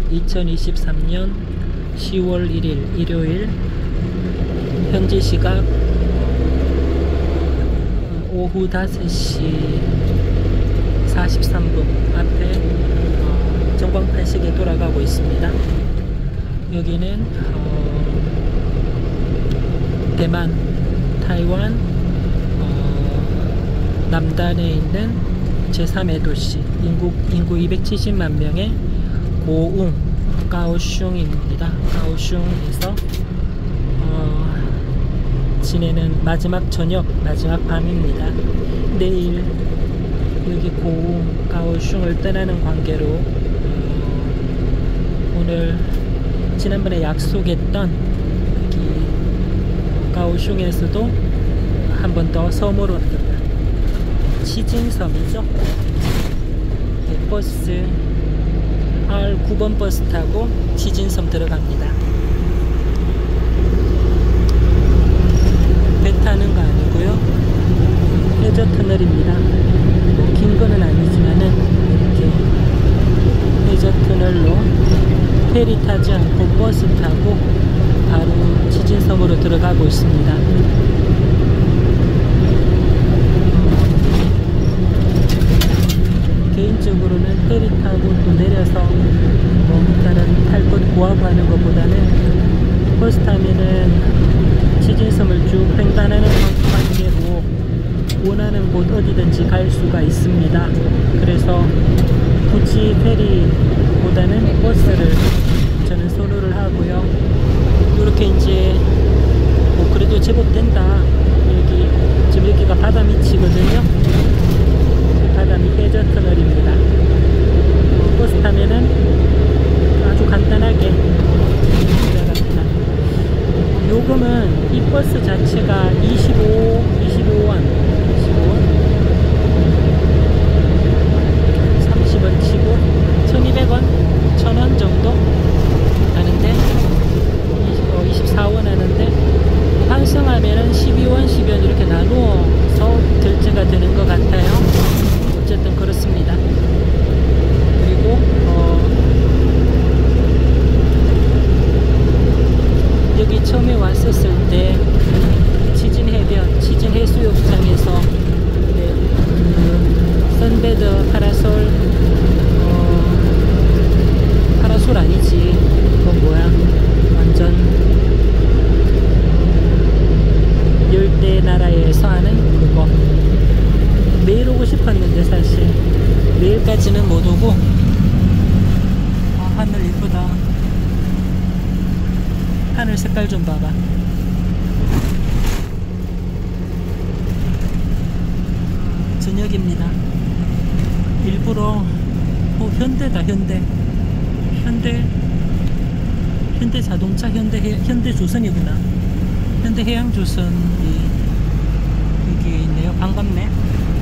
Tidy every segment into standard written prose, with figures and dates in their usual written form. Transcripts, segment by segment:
2023년 10월 1일 일요일, 현지 시각 오후 5시 43분 앞에 전광판식에 돌아가고 있습니다. 여기는 대만, 타이완 남단에 있는 제3의 도시, 인구 270만 명의 고웅, 가오슝입니다. 가오슝에서 지내는 마지막 저녁, 마지막 밤입니다. 내일 여기 고웅, 가오슝을 떠나는 관계로 오늘 지난번에 약속했던 여기 가오슝에서도 한 번 더 섬으로 치진섬이죠. 버스 R9번 버스 타고 치진섬 들어갑니다. 배 타는 거 아니고요, 해저 터널입니다. 긴 거는 아니지만은 이렇게 해저 터널로 페리 타지 않고 버스 타고 바로 치진섬으로 들어가고 있습니다. 개인적으로는 페리 타고 또 내려서 다른 탈 것 구하고 하는 것보다는 버스 타면은 치진섬을 쭉 횡단하는 관계로 원하는 곳 어디든지 갈 수가 있습니다. 그래서 굳이 페리보다는 버스를 저는 선호를 하고요. 이렇게 이제 그래도 제법 된다. 지금 여기가 바다 밑이거든요. 바다 밑 해저 터널입니다. 버스 타면은 아주 간단하게 들어갑니다. 요금은 이 버스 자체가 25원 30원 치고 1200원, 1000원 정도 하는데 24원 하는데 환승하면은 12원, 12원 이렇게 나누어서 결제가 되는 것 같아요. 어쨌든 그렇습니다. 그리고 여기 처음에 왔었을 때 치진 해변, 치진 해수욕장에서 선베드 파라솔, 파라솔 아니지, 그건 뭐야, 완전 열대 나라에서 하는 그거. 매일 오고 싶었는데 사실 매일까지는 못 오고. 하늘 이쁘다. 하늘 색깔 좀 봐봐. 저녁입니다. 일부러 현대다. 현대 자동차, 현대 조선이구나. 현대 해양조선이 여기 있네요. 반갑네.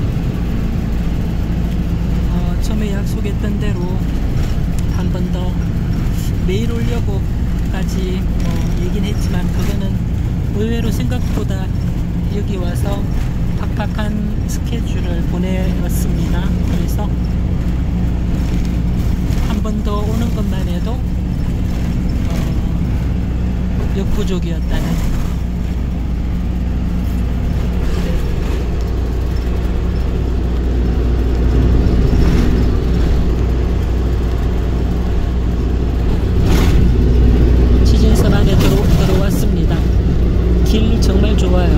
처음에 약속했던 대로 한 번 더 매일 오려고까지 얘긴 했지만, 그거는 의외로 생각보다 여기 와서 팍팍한 스케줄을 보내왔습니다. 그래서 한 번 더 오는 것만 해도 역부족이었다는. 치진섬 안에 들어왔습니다. 길 정말 좋아요.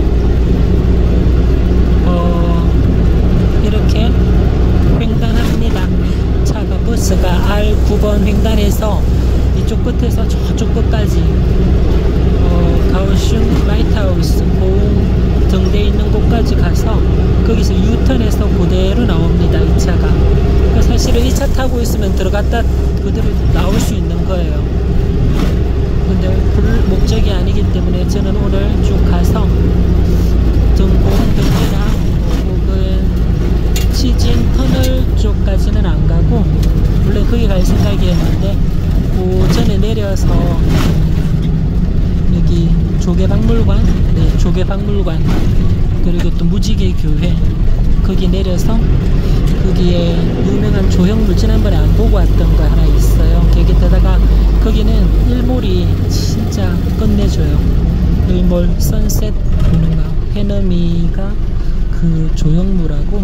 이렇게 횡단합니다. 차가, 버스가 R9번 횡단해서 이쪽 끝에서 저쪽 끝까지 가오슝 라이트하우스 고웅 등대 있는 곳까지 가서 거기서 유턴해서 그대로 나옵니다. 이 차가. 사실은 이 차 타고 있으면 들어갔다 그대로 나올 수 있는 거예요. 근데 그럴 목적이 아니기 때문에 저는 오늘 쭉 가서 고웅 등대나 혹은 치진 터널 쪽까지는 안 가고, 원래 거기 갈 생각이었는데 그 전에 내려서 여기 조개박물관, 조개박물관, 그리고 또 무지개 교회 거기 내려서 거기에 유명한 조형물 지난번에 안 보고 왔던 거 하나 있어요. 거기다가 여기는 일몰이 진짜 끝내줘요. 일몰 선셋 보는 거. 해넘이가 그 조형물하고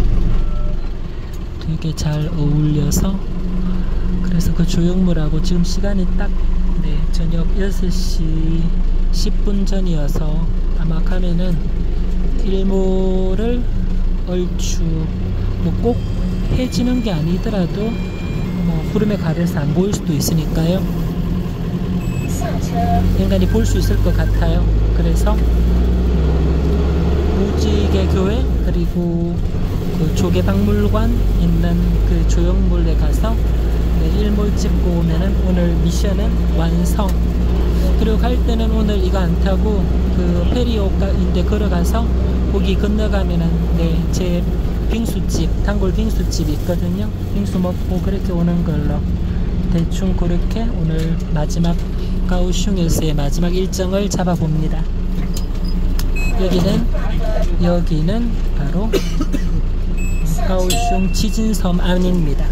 되게 잘 어울려서, 그래서 그 조형물하고 지금 시간이 딱 저녁 6시 10분 전이어서 아마 가면은 일몰을 얼추 뭐 꼭 해지는 게 아니더라도 뭐 구름에 가려서 안 보일 수도 있으니까요. 인간이 볼 수 있을 것 같아요. 그래서 무지개 교회 그리고 그 조개박물관 있는 그 조형물에 가서 일몰 찍고 오면은 오늘 미션은 완성. 그리고 갈 때는 오늘 이거 안 타고 그 페리오가인데 걸어가서 거기 건너가면은 제 빙수집, 단골 빙수집 있거든요. 빙수 먹고 그렇게 오는 걸로 대충 그렇게 오늘 마지막 가오슝에서의 마지막 일정을 잡아봅니다. 여기는 바로 가오슝 지진섬 안입니다.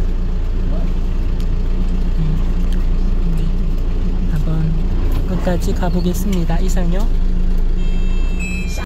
한번 끝까지 가보겠습니다. 이상요.